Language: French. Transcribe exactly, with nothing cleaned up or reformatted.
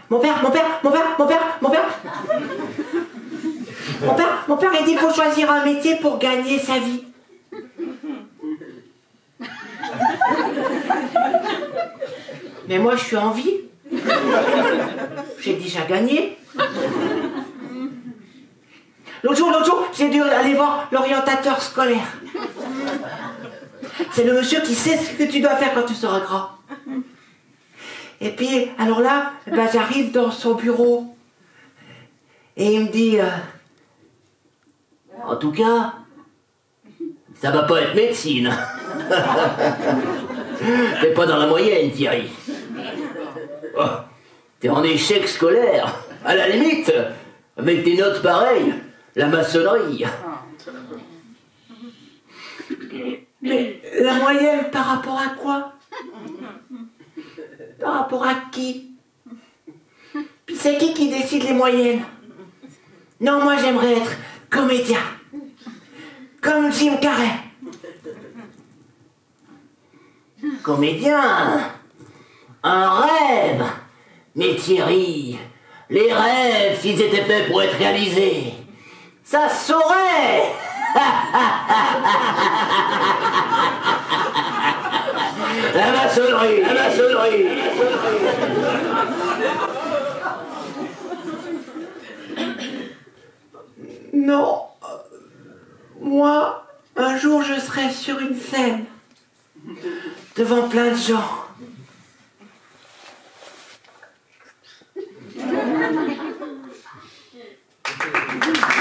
Mon père, mon père, mon père, mon père, mon père. Mon père, mon père, il dit qu'il faut choisir un métier pour gagner sa vie. Mais moi, je suis en vie. J'ai déjà gagné. L'autre jour, l'autre jour, j'ai dû aller voir l'orientateur scolaire. C'est le monsieur qui sait ce que tu dois faire quand tu seras grand. Et puis, alors là, ben, j'arrive dans son bureau. Et il me dit... Euh, en tout cas, ça va pas être médecine. T'es pas dans la moyenne, Thierry. Oh, t'es en échec scolaire. À la limite, avec des notes pareilles, la maçonnerie. Mais la moyenne par rapport à quoi? Par rapport à qui? Puis c'est qui qui décide les moyennes? Non, moi j'aimerais être comédien. Comme Jim Carrey. Comédien? Un rêve? Mais Thierry, les rêves, s'ils étaient faits pour être réalisés, ça se saurait. La maçonnerie, la maçonnerie, la maçonnerie. Non, moi, un jour je serai sur une scène, devant plein de gens. Thank you.